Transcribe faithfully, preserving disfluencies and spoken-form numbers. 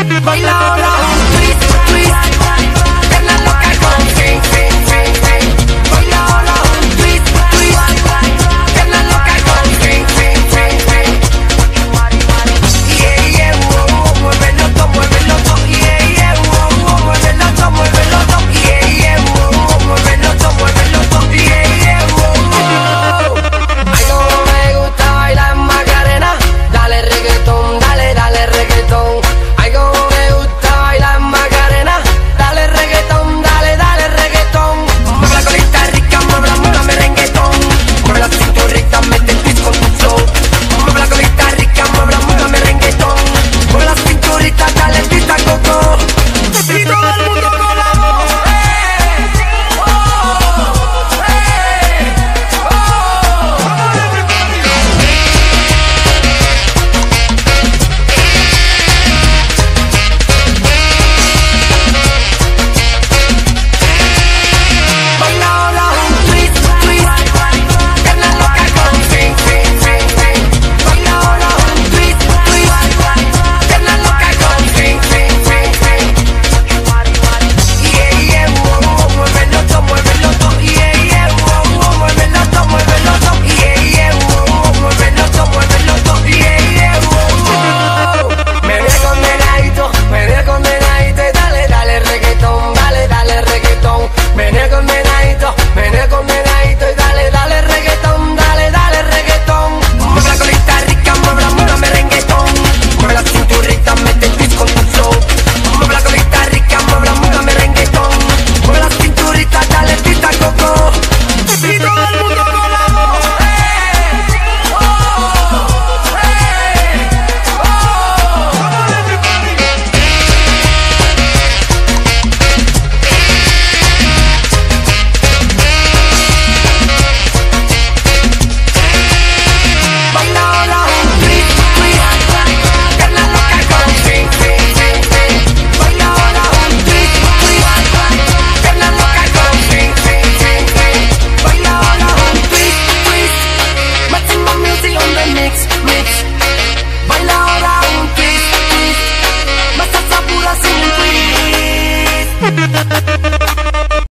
Baila ahora un twist, twist. Pierna loca con swing, swing, swing, swing. Baila ahora un twist, twist. Pierna loca con swing, swing, swing, swing. Yeah, yeah, wow, wow, muévelo todo, muévelo todo. Yeah, yeah, wow, wow, muévelo todo, muévelo todo. Yeah, yeah, wow, wow, muévelo todo, muévelo todo. Yeah, yeah, wow, wow. Ay, como me gusta bailar Macarena. Dale reggaetón, dale, dale reggaetón. Ay, como me gusta bailar Macarena. Dale reggaetón, dale, dale reggaetón. Mueve la colita rica, mueve la, mueve la merenguetón. Mueve la cinturita, mete el twist con tu flow. Mueve la colita rica, mueve la, mueve la merenguetón. Mueve la cinturita, dale el twist a coco. Y todo el mundo con la voz. Oh, oh, baila ahora un twist, twist. Pierna loca con swing, swing, swing, swing. Baila ahora un twist, twist. Pierna loca con swing, swing, swing, swing. Yeah, yeah, wow, wow, muévelo todo, muévelo todo. Yeah, yeah, wow, wow, muévelo todo, muévelo todo. Yeah, yeah, wow, wow, muévelo todo, muévelo todo. Yeah, yeah, wow, wow. Menea condenadito, menea condenadito y dale, dale reggaetón, dale, dale reggaetón. Menea condenadito, menea condenadito y dale, dale reggaetón, dale, dale reggaetón. Mueve la colita rica, mueve la, mueve la merenguetón. Mueve la cinturita, mete el twist con tu flow. Mueve la colita rica, mueve la, mueve la merenguetón. Mueve la cinturita, dale el twist a coco. Y todo el mundo con la voz. Oh, baila ahora un twist, twist. Pierna loca con swing, swing, swing, swing. Baila ahora un twist, twist. Pierna loca con swing, swing, swing, swing. Baila ahora un twist, twist. Maximo music on the mix, mix. Baila ahora un twist, twist. Más Salsapura sin un twist.